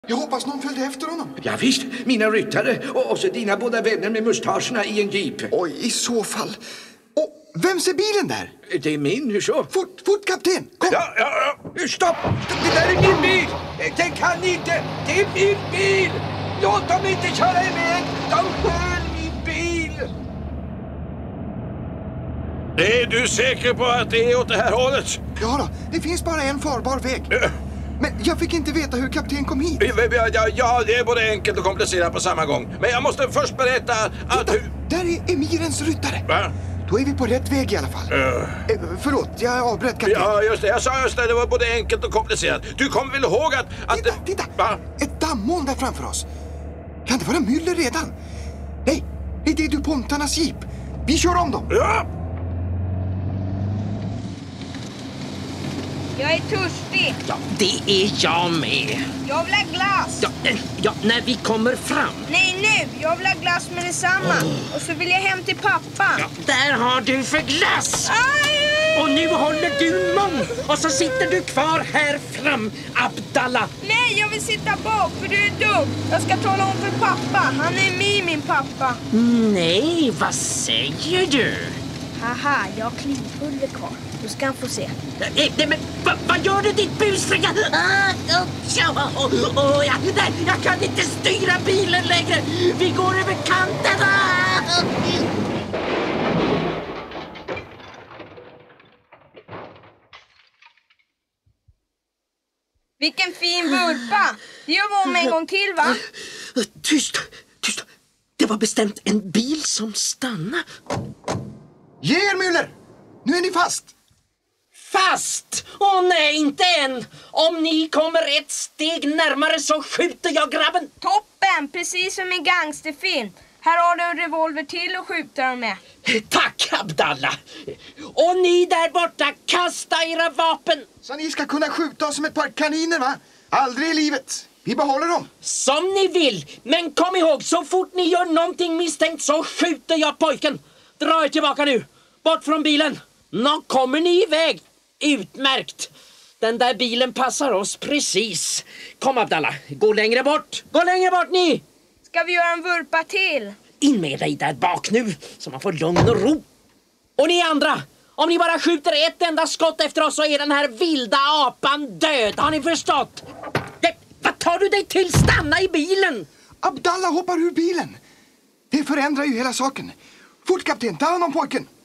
Jag hoppas någon följde efter honom. Ja visst, mina ryttare och så dina båda vänner med mustascherna i en jeep. Oj, i så fall. Och vems är bilen där? Det är min, hur så? Fort, kapten! Kom! Ja, stopp! Det där är min bil! Den kan inte! Det är min bil! Låt dem inte köra iväg! De stjäl min bil! Är du säker på att det är åt det här hållet? Ja då, det finns bara en farbar väg. Men jag fick inte veta hur kapten kom hit. Ja, det är både enkelt och komplicerat på samma gång. Men jag måste först berätta att... Titta, där är Emirens ryttare. Va? Då är vi på rätt väg i alla fall. Förlåt, jag avbröt kapten. Ja, just det. Jag sa just det var både enkelt och komplicerat. Du kommer väl ihåg att... Titta! Va? Ett dammoln där framför oss. Kan det vara Müller redan? Nej, det är DuPontarnas jeep. Vi kör om dem. Ja! Jag är törstig. Ja, det är jag med. Jag vill ha glass. Ja, när vi kommer fram. Nej, nu. Jag vill ha glass med detsamma. Och så vill jag hem till pappa. Ja, där har du för glass. Aj! Och nu håller du mun. Och så sitter du kvar här fram, Abdallah. Nej, jag vill sitta bak för du är dum. Jag ska tala om för pappa. Han är med min pappa. Nej, vad säger du? Haha, jag har klivpulver kvar. Du ska han få se. Men vad gör du ditt busfricka? Jag kan inte styra bilen längre. Vi går över kanten. Vilken fin vurpa. Det gör vi om en gång till, va? Tyst. Det var bestämt en bil som stannade. Ge er, Müller! Nu är ni fast. Fast! Åh nej, inte än! Om ni kommer ett steg närmare så skjuter jag grabben. Toppen, precis som i gangsterfilm. Här har du en revolver till att skjuta dem med. Tack, Abdallah. Och ni där borta, kasta era vapen. Så ni ska kunna skjuta oss som ett par kaniner, va? Aldrig i livet. Vi behåller dem. Som ni vill. Men kom ihåg, så fort ni gör någonting misstänkt så skjuter jag pojken. Dra er tillbaka nu. Bort från bilen. Nå kommer ni iväg. Utmärkt. Den där bilen passar oss precis. Kom, Abdallah. Gå längre bort. Gå längre bort ni. Ska vi göra en vurpa till? In med dig där bak nu, så man får lugn och ro. Och ni andra, om ni bara skjuter ett enda skott efter oss så är den här vilda apan död. Har ni förstått? Vad tar du dig till? Stanna i bilen! Abdallah hoppar ur bilen. Det förändrar ju hela saken. Fort, kapten, ta hand om pojken.